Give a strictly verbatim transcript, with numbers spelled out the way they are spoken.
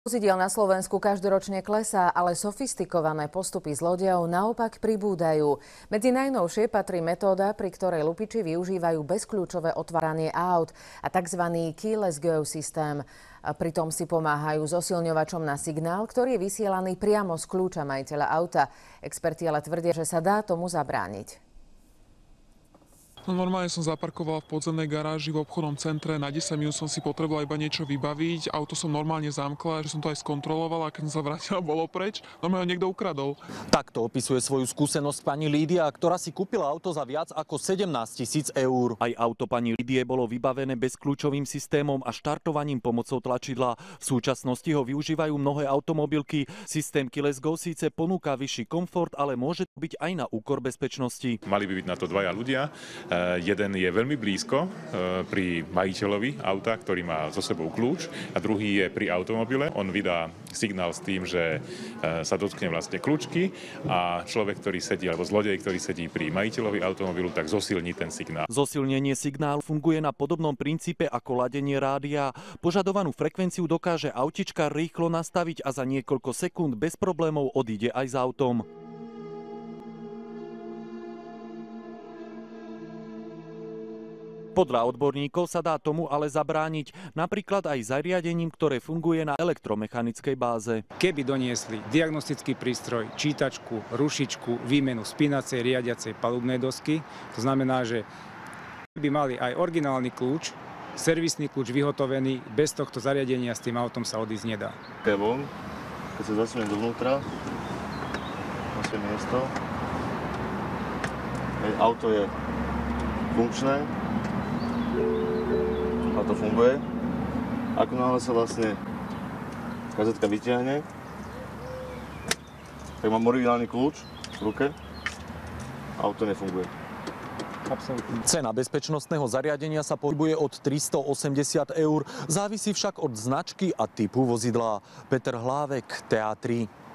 Vozidiel na Slovensku každoročne klesá, ale sofistikované postupy zlodejov naopak pribúdajú. Medzi najnovšie patrí metóda, pri ktorej lupiči využívajú bezkľúčové otváranie aut a tzv. keyless go systém. Pritom si pomáhajú zosilňovačom na signál, ktorý je vysielaný priamo z kľúča majiteľa auta. Experti ale tvrdia, že sa dá tomu zabrániť. No, normálne som zaparkoval v podzemnej garáži v obchodnom centre. Na desať minút som si potreboval iba niečo vybaviť. Auto som normálne zamkla, že som to aj skontroloval, a keď som sa vrátil, bolo preč. Normálne ho niekto ukradol. Takto opisuje svoju skúsenosť pani Lídia, ktorá si kúpila auto za viac ako sedemnásť tisíc eur. Aj auto pani Lídie bolo vybavené bezkľúčovým systémom a štartovaním pomocou tlačidla. V súčasnosti ho využívajú mnohé automobilky. Systém keyless go síce ponúka vyšší komfort, ale môže byť aj na úkor bezpečnosti. Mali by byť na to dvaja ľudia. Uh, jeden je veľmi blízko uh, pri majiteľovi auta, ktorý má so sebou kľúč, a druhý je pri automobile. On vydá signál s tým, že uh, sa dotkne vlastne kľúčky, a človek, ktorý sedí, alebo zlodej, ktorý sedí pri majiteľovi automobilu, tak zosilní ten signál. Zosilnenie signálu funguje na podobnom princípe ako ladenie rádia. Požadovanú frekvenciu dokáže autičkár rýchlo nastaviť a za niekoľko sekúnd bez problémov odíde aj s autom. Podľa odborníkov sa dá tomu ale zabrániť napríklad aj zariadením, ktoré funguje na elektromechanickej báze. Keby doniesli diagnostický prístroj, čítačku, rušičku, výmenu spínacej, riadiacej palubnej dosky, to znamená, že by mali aj originálny kľúč, servisný kľúč vyhotovený, bez tohto zariadenia s tým autom sa odísť nedá. Von, keď sa zasunie dovnútra, na svoje miesto, auto je funkčné, auto funguje. Ako náhle sa vlastne kazetka vyťahne, tak mám originálny kľúč v ruke, auto nefunguje. Absolutne. Cena bezpečnostného zariadenia sa pohybuje od tristoosemdesiat eur, závisí však od značky a typu vozidla. Peter Hlávek, té á tri.